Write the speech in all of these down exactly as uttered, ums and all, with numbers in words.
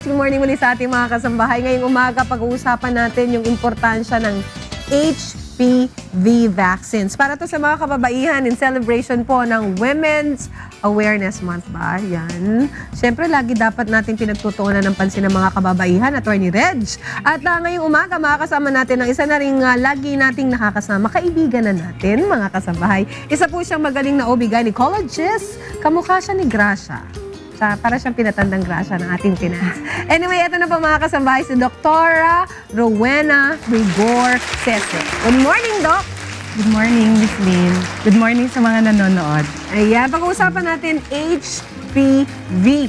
Good morning muli sa ating mga kasambahay. Ngayong umaga, pag-uusapan natin yung importansya ng H P V vaccines. Para to sa mga kababaihan in celebration po ng Women's Awareness Month ba? Yan. Siyempre, lagi dapat natin pinagtutuunan ng pansin ng mga kababaihan, Attorney Reg. At uh, ngayong umaga, makakasama natin ng isa na rin uh, lagi nating nakakasama, kaibigan na natin, mga kasambahay. Isa po siyang magaling na O B gynecologist. Kamukha siya ni Gracia. Sa, para siyang pinatandang grasya ng ating Pinas. Anyway, ito na po mga kasambahay, si Doktora Rowena Rigor Sese. Good morning, Doc! Good morning, Miss Lynn. Good morning sa mga nanonood. Ayan, pag-uusapan natin H P V.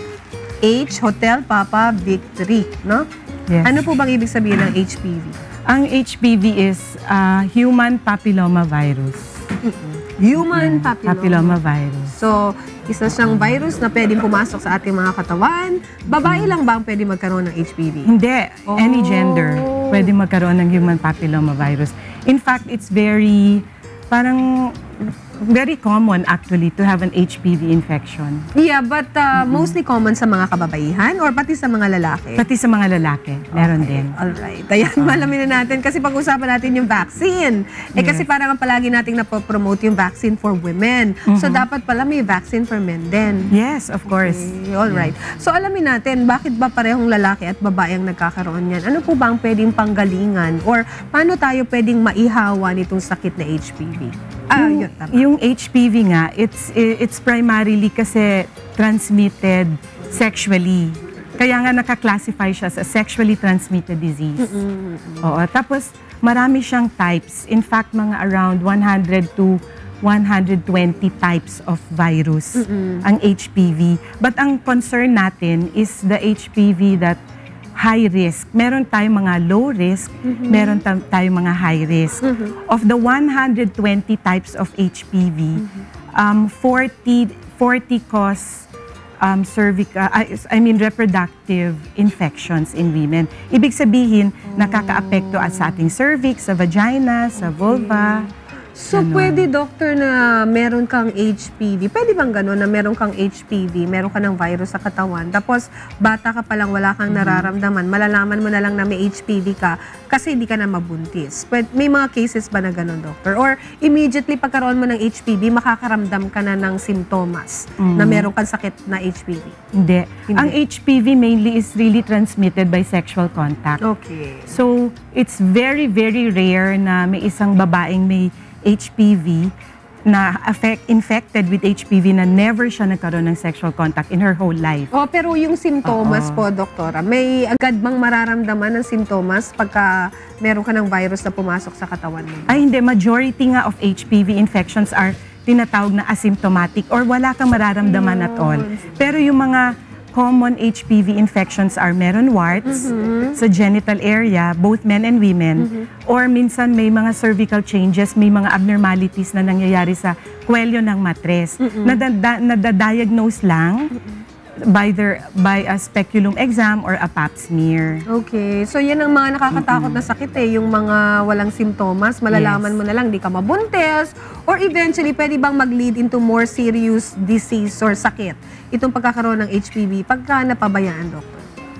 H, Hotel Papa Victory, no? Yes. Ano po bang ibig sabihin ng H P V? Ang H P V is uh, Human Papilloma Virus. Mm-hmm. Human papilloma. papilloma virus. So, isa siyang virus na pwedeng pumasok sa ating mga katawan. Babae lang ba ang pwede magkaroon ng H P V? Hindi. Oh. Any gender pwede magkaroon ng human papilloma virus. In fact, it's very, parang, very common actually to have an H P V infection. Yeah, but uh, mm-hmm. mostly common sa mga kababaihan or pati sa mga lalaki? Pati sa mga lalaki, meron okay. din. Alright. Ayan, uh, malamin na natin kasi pag-usapan natin yung vaccine. Eh yes. Kasi parang palagi nating napopromote yung vaccine for women. Mm-hmm. So dapat pala may vaccine for men din. Yes, of course. Okay. Alright. Yes. So alamin natin, bakit ba parehong lalaki at babae ang nagkakaroon yan? Ano po ba ang pwedeng panggalingan? Or paano tayo pwedeng maihawa nitong sakit na H P V? Ah, yung, yun, tama. Yung H P V nga, it's it's primarily kasi transmitted sexually. Kaya nga naka-classify siya sa sexually transmitted disease. Mm-mm. Oo, tapos marami siyang types. In fact, mga around one hundred to one hundred twenty types of virus Mm-mm. ang H P V. But ang concern natin is the H P V that high risk. Meron tayong mga low risk, mm-hmm. meron tayong mga high risk. Mm-hmm. Of the one hundred twenty types of H P V, mm-hmm. um, forty, forty cause um, cervical, uh, I mean reproductive infections in women. Ibig sabihin, oh. nakaka-apekto sa ating cervix, sa vagina, sa vulva. So, ano? Pwede, doctor, na meron kang H P V. Pwede bang gano'n na meron kang H P V, meron ka ng virus sa katawan, tapos bata ka pa lang, wala kang mm-hmm. nararamdaman, malalaman mo na lang na may H P V ka kasi hindi ka na mabuntis. But may mga cases ba na gano'n, doctor? Or immediately pagkaroon mo ng H P V, makakaramdam ka na ng simptomas mm-hmm. na meron kang sakit na H P V? Hindi. hindi. Ang H P V mainly is really transmitted by sexual contact. Okay. So, it's very, very rare na may isang babaeng may H P V na affect, infected with H P V na never siya nagkaroon ng sexual contact in her whole life. Oh, pero yung simptomas Uh-oh. po, doktora, may agad bang mararamdaman ng simptomas pagka meron ka ng virus na pumasok sa katawan mo? Ay, hindi. Majority nga of H P V infections are tinatawag na asymptomatic or wala kang mararamdaman at all. Pero yung mga common H P V infections are meron warts mm-hmm. sa genital area, both men and women, mm-hmm. or minsan may mga cervical changes, may mga abnormalities na nangyayari sa kwelyo ng matres. Mm-hmm. Nadada- nadadiagnose lang mm-hmm. by, their, by a speculum exam or a pap smear. Okay. So yan ang mga nakakatakot mm-hmm. na sakit eh, yung mga walang simptomas, malalaman yes. mo na lang, di ka mabuntis, or eventually pwede bang mag-lead into more serious disease or sakit itong pagkakaroon ng H P V pagka napabayaan, doktor?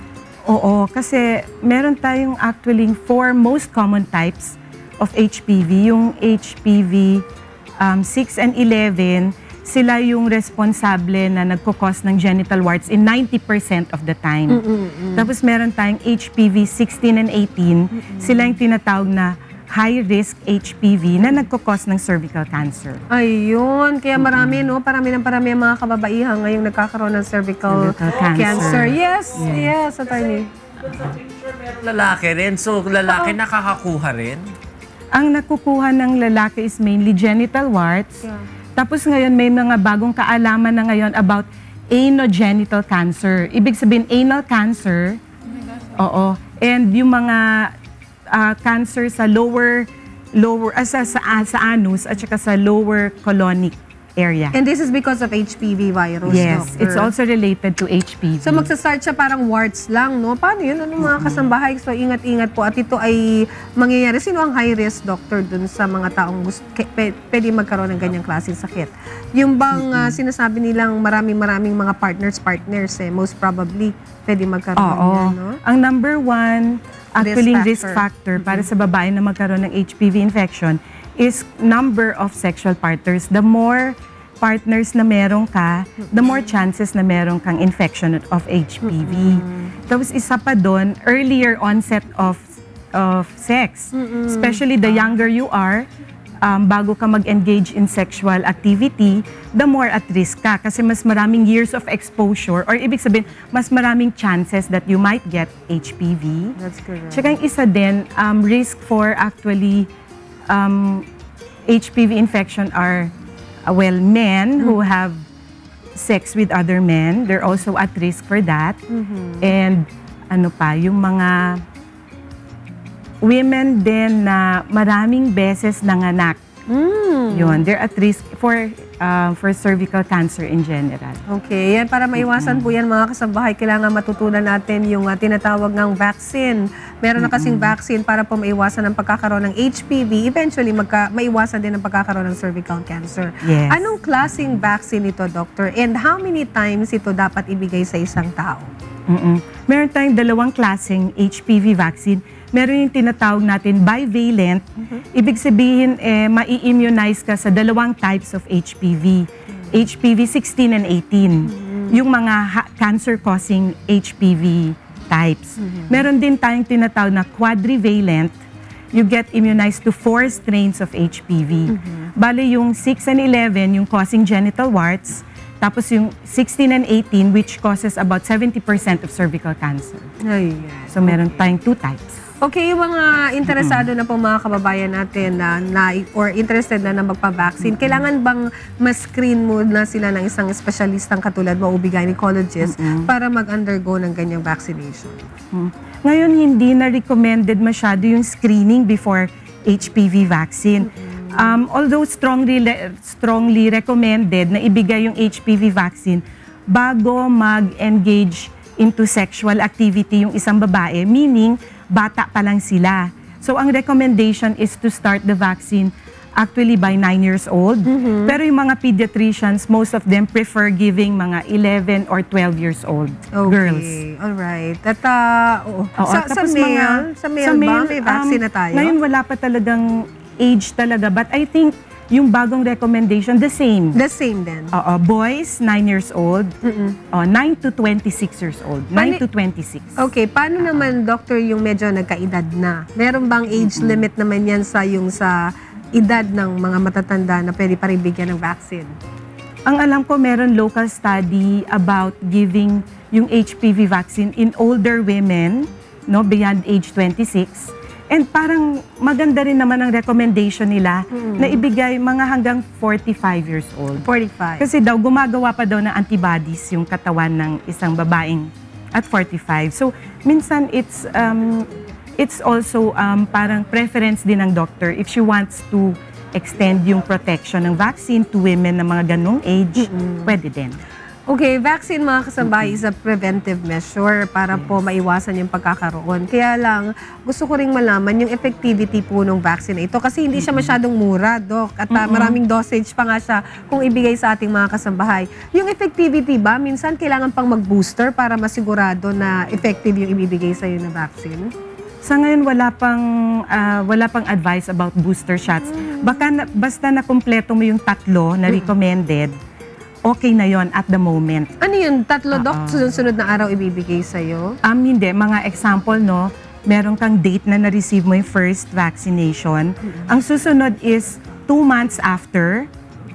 Oo, kasi meron tayong actually four most common types of H P V. Yung H P V um, six and eleven, sila yung responsable na nagkukos ng genital warts in ninety percent of the time. Mm-mm-mm. Tapos meron tayong H P V sixteen and eighteen, Mm-mm. sila yung tinatawag na high-risk H P V na nagkukos ng cervical cancer. Ayun. Kaya marami, mm-hmm. no? Parami ng parami ang mga kababaihan ngayong nagkakaroon ng cervical, cervical cancer. cancer. Yes, yes, yes attorney. Sa picture, meron lalaki rin. So, lalaki Uh-oh. nakakakuha rin? Ang nakukuha ng lalaki is mainly genital warts. Yeah. Tapos ngayon, may mga bagong kaalaman na ngayon about anogenital cancer. Ibig sabihin, anal cancer. Oh oo. And yung mga Uh, cancer sa lower lower uh, sa, sa sa anus at saka sa lower colonic area. And this is because of H P V virus, Yes, doctor. it's also related to H P V. So magsa-start siya parang warts lang, no? Paano yun? Ano mga kasambahay? So ingat-ingat po. At ito ay mangyayari. Sino ang high risk, doctor, dun sa mga taong gusto, p- pwede magkaroon ng ganyang klaseng sakit? Yung bang uh, sinasabi nilang maraming-maraming mga partners-partners, eh, most probably, pwede magkaroon Oo. yan, no? Ang number one, actually Risk risk factor. factor, para sa babae na magkaroon ng H P V infection is number of sexual partners. The more partners na meron ka, the more chances na meron kang infection of H P V. Tapos isa pa doon, earlier onset of of sex. Especially the younger you are, um, bago ka mag-engage in sexual activity, the more at risk ka. Kasi mas maraming years of exposure, or ibig sabihin, mas maraming chances that you might get H P V. That's correct. Tsaka yung isa din, um, risk for actually um, H P V infection are, uh, well, men who have sex with other men. They're also at risk for that. And ano pa, yung mga women din na maraming beses nanganak. Yun, they're at risk for uh, for cervical cancer in general. Okay, yan para maiwasan po yan mga kasambahay, kailangan matutunan natin yung uh, tinatawag ng vaccine. Meron na kasing vaccine para po maiwasan ang pagkakaroon ng H P V, eventually magka, maiwasan din ang pagkakaroon ng cervical cancer. Yes. Anong klaseng vaccine ito, doctor? And how many times ito dapat ibigay sa isang tao? Mm-mm. Meron tayong dalawang klaseng H P V vaccine. Meron yung tinatawag natin bivalent. Ibig sabihin, eh, mai-immunize ka sa dalawang types of H P V. H P V sixteen and eighteen. Yung mga ha- cancer-causing H P V types. Meron din tayong tinatawag na quadrivalent. You get immunized to four strains of H P V. Bale yung six and eleven, yung causing genital warts. Tapos yung sixteen and eighteen, which causes about seventy percent of cervical cancer. Ayan. So meron tayong two types. Okay, yung mga interesado na po mga kababayan natin na, na or interested na na magpa-vaccine, kailangan bang ma-screen mo na sila ng isang espesyalistang katulad mo o gynecologist para mag-undergo ng ganyang vaccination? Hmm. Ngayon, hindi na recommended masyado yung screening before H P V vaccine. Um, although strongly, strongly recommended na ibigay yung H P V vaccine bago mag-engage into sexual activity yung isang babae, meaning bata pa lang sila. So ang recommendation is to start the vaccine actually by nine years old. Pero yung mga pediatricians, most of them prefer giving mga eleven or twelve years old girls. Okay, alright. At uh, oo. Oo, sa, sa tapos male, mga- sa male ba may vaccine um, na tayo? Ngayon wala pa talagang age talaga, but I think yung bagong recommendation, the same. The same din. Oo, boys, nine years old. Oh, nine to twenty-six years old. nine Pani- to twenty-six. Okay, paano naman, doctor, yung medyo nagkaedad na? Meron bang age limit naman yan sa yung sa edad ng mga matatanda na pwede pa rin bigyan ng vaccine? Ang alam ko, meron local study about giving yung H P V vaccine in older women, no, beyond age twenty-six. And parang maganda rin naman ang recommendation nila na ibigay mga hanggang forty-five years old. forty-five. Kasi daw, gumagawa pa daw ng antibodies yung katawan ng isang babaeng at forty-five. So, minsan it's um, it's also um, parang preference din ng doctor if she wants to extend yung protection ng vaccine to women na mga ganong age, pwede din. Okay, vaccine mga kasambahay is a preventive measure para po maiwasan yung pagkakaroon. Kaya lang, gusto ko ring malaman yung effectivity po ng vaccine na ito kasi hindi siya masyadong mura, Doc. At uh, maraming dosage pa nga siya kung ibigay sa ating mga kasambahay. Yung effectivity ba, minsan kailangan pang mag-booster para masigurado na effective yung ibibigay sa'yo na vaccine? Sa ngayon, wala pang, ah, wala pang advice about booster shots. Baka na, basta na kumpleto mo yung tatlo na recommended, okay na yon at the moment. Ano yun? Tatlo, Doc? Sunod-sunod na araw ibibigay sa'yo? Um, hindi, mga example, no, meron kang date na na-receive mo yung first vaccination. Ang susunod is two months after,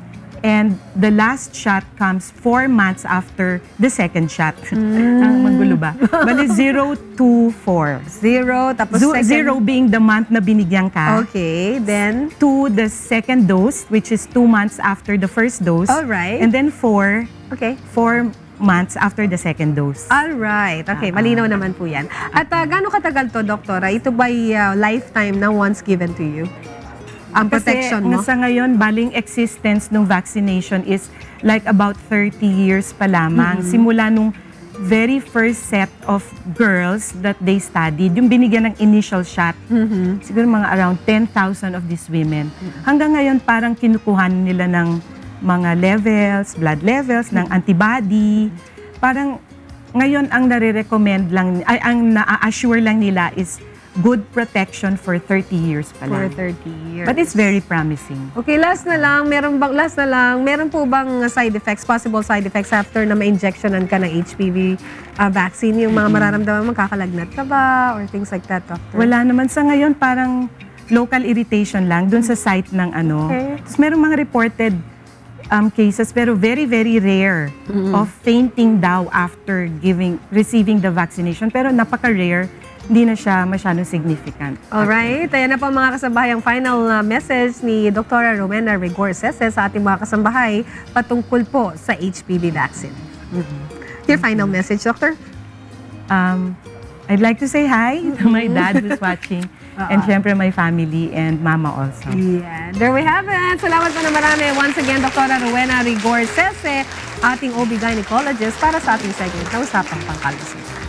and the last shot comes four months after the second shot. Ang magulo ba? Bali, zero to four. Zero, tapos Zo- second... Zero being the month na binigyan ka. Okay, then... Two, the second dose, which is two months after the first dose. Alright. And then four, Okay. four months after the second dose. Alright. Okay, malinaw naman po yan. At uh, gaano katagal to, doktora? Ito ba'y uh, lifetime na once given to you? ang protection mo? Kasi sa ngayon, baling existence ng vaccination is like about thirty years pa lamang. Mm-hmm. Simula nung very first set of girls that they studied, yung binigyan ng initial shot, Mm-hmm. siguro mga around ten thousand of these women. Hanggang ngayon, parang kinukuhan nila ng mga levels, blood levels, ng antibody. Parang ngayon, ang nare-recommend lang, ay, ang na-assure lang nila is good protection for thirty years pa For lang. thirty years. But it's very promising. Okay, last na lang, meron bang last na lang, meron po bang side effects, possible side effects after na ma-injectionan ka ng H P V uh, vaccine? Yung mga mararamdaman mo, kakalagnat ka ba or things like that, doctor? Wala naman sa ngayon, parang local irritation lang dun sa site ng ano. Okay. Tapos merong mga reported um, cases, pero very, very rare of fainting daw after giving, receiving the vaccination. Pero napaka-rare, hindi na siya masyadong significant. Alright, ayan na po mga kasambahay ang final uh, message ni Doctora Rowena Rigor Sese sa ating mga kasambahay patungkol po sa H P V vaccine. Your final message, Doctor? Um, I'd like to say hi to my dad who's watching, and syempre my family and mama also. Yeah, there we have it. Salamat po na marami. Once again, Doctora Rowena Rigor Sese, ating O B-gynecologist para sa ating segment na Usapang Pangkalusugan.